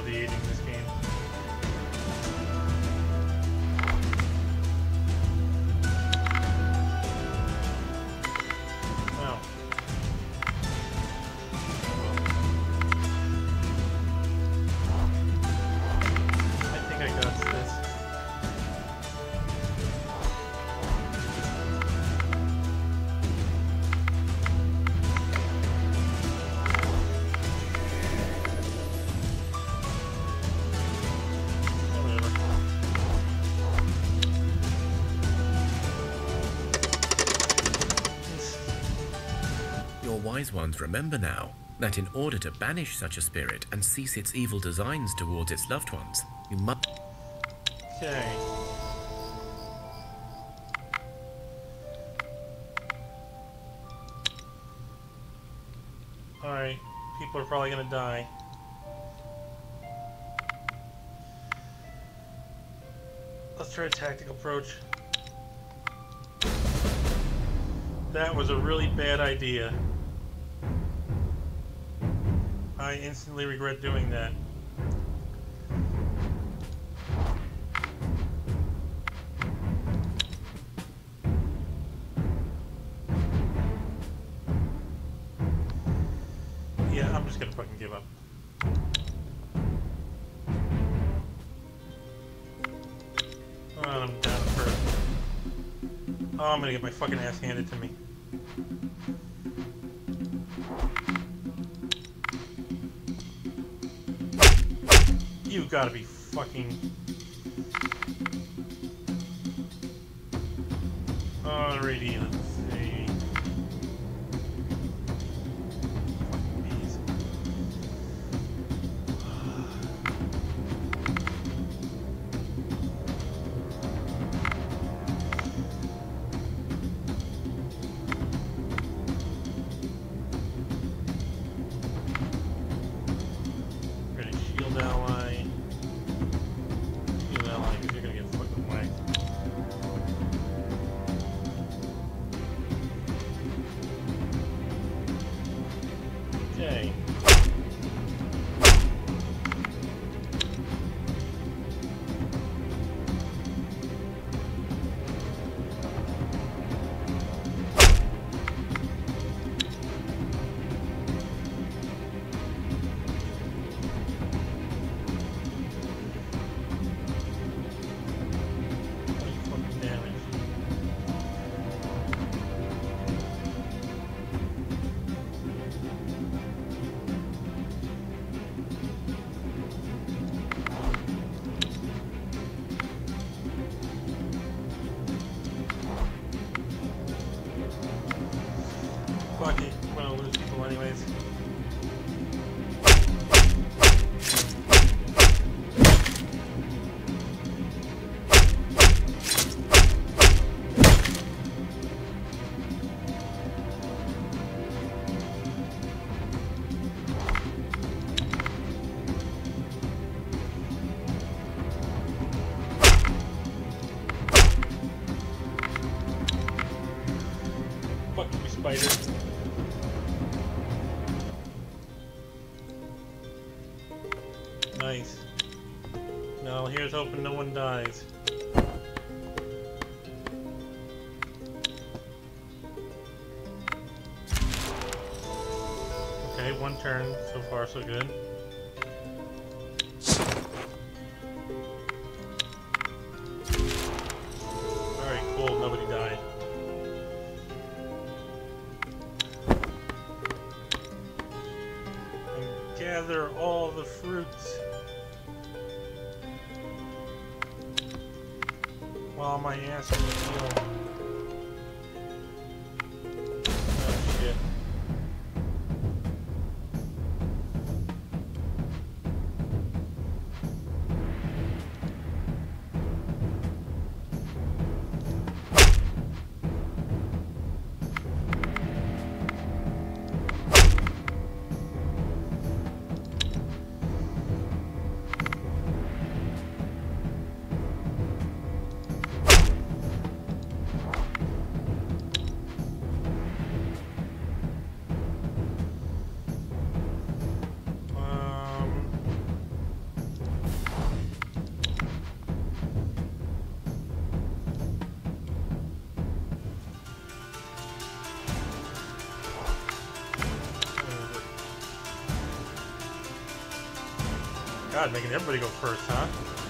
nauseating in this game. Oh. I think I got this. Wise ones remember now that in order to banish such a spirit and cease its evil designs towards its loved ones, you must... Okay. Alright, people are probably gonna die. Let's try a tactical approach. That was a really bad idea. I instantly regret doing that. Yeah, I'm just gonna fucking give up. Oh, I'm down first. Oh, I'm gonna get my fucking ass handed to me. You gotta be fucking... Alrighty, let's see. Fucking bees. We're gonna shield ally. Shield ally, because you're gonna get fucking whacked. Okay. Fucking damage. Fuck it, we're gonna lose people anyways. Fuck you, spider. Nice. Now here's hoping no one dies. Okay, one turn. So far, so good. Alright, cool. Nobody died. And gather all the fruits. While my ass is healed. Oh shit. God, making everybody go first, huh?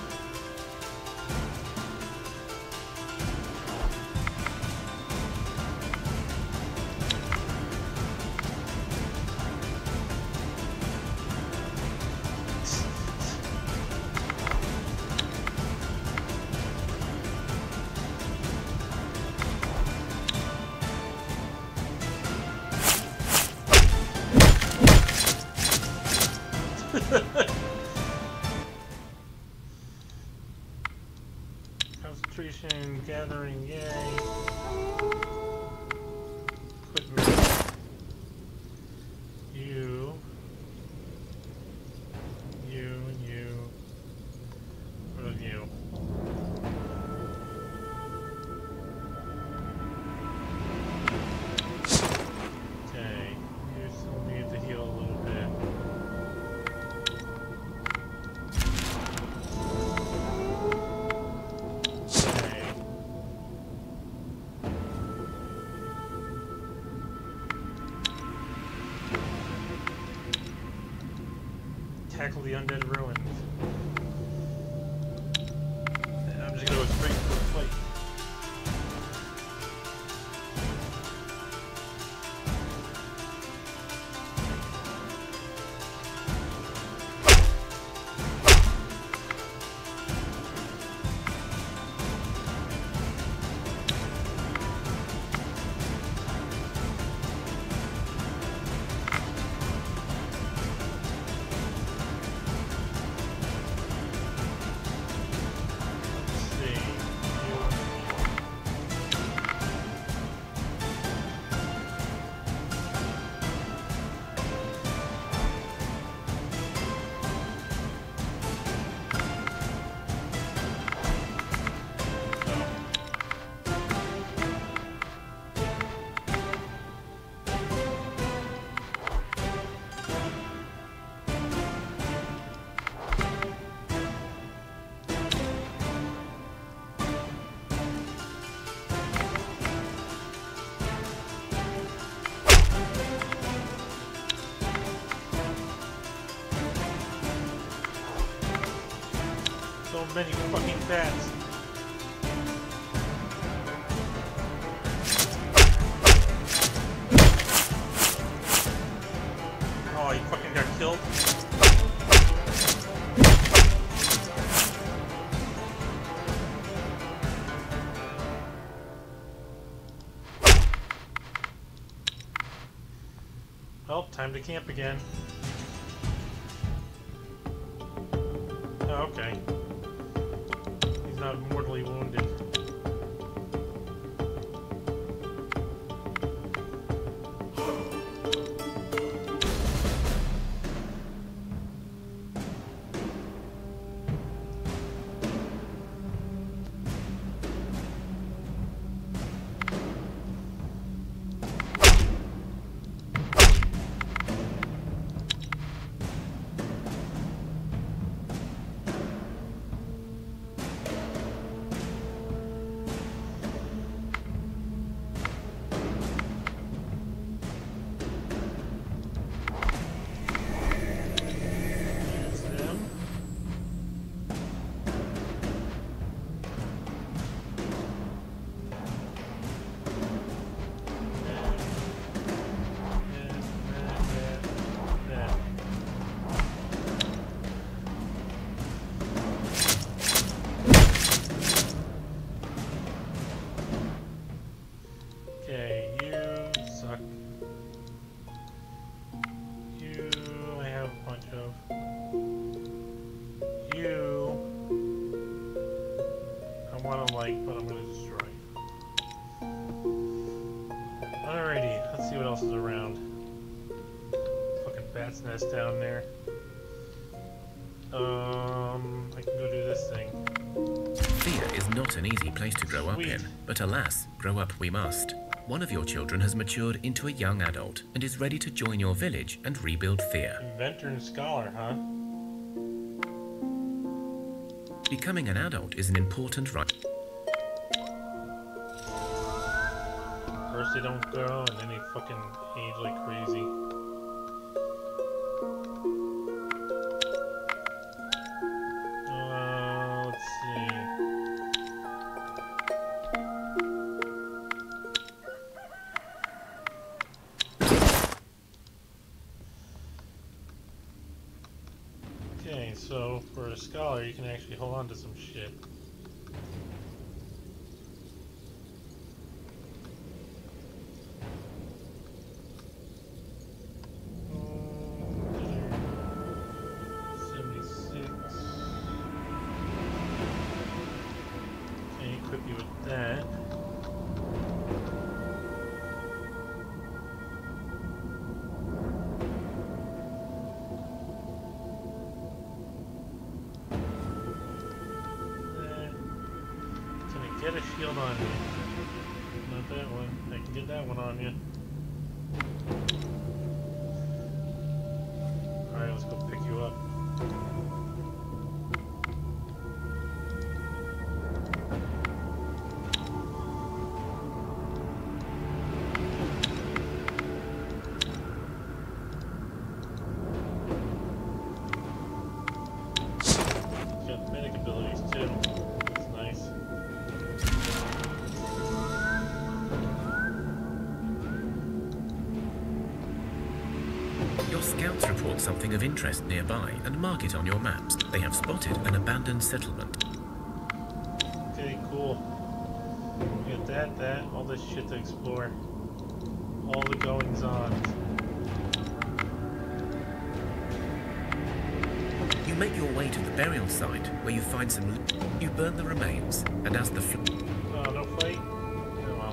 Concentration, gathering, yay. Equipment. You. What are you? Okay, you still need to heal a little bit. Tackle the undead ruins. And I'm just gonna go straight for the fight. So many fucking bats. Oh, he fucking got killed. Well, time to camp again. Oh, okay. He's not mortally wounded. Okay, you suck. You, I have a bunch of. You, I want to like, but I'm going to destroy. Alrighty, let's see what else is around. Fucking bat's nest down there. I can go do this thing. Thea is not an easy place to grow up in, but alas, grow up we must. One of your children has matured into a young adult and is ready to join your village and rebuild Thea. Inventor and scholar, huh? Becoming an adult is an important right. First they don't grow, and then they fucking age like crazy. Okay, so for a scholar, you can actually hold on to some shit. Equip you with that. Can I get a shield on you? Not that one. I can get that one on you. Alright, let's go pick you up. Scouts report something of interest nearby and mark it on your maps. They have spotted an abandoned settlement. Okay, cool. We got that, all this shit to explore. All the goings on. You make your way to the burial site where you find some. You burn the remains, and as the. Oh, no fight? Oh well.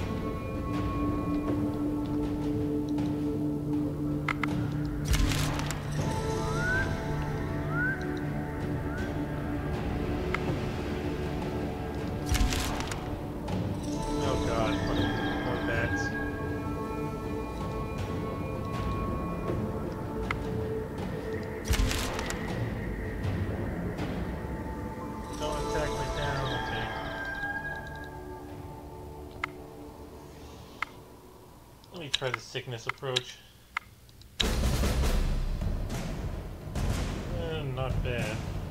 Try the sickness approach. Not bad.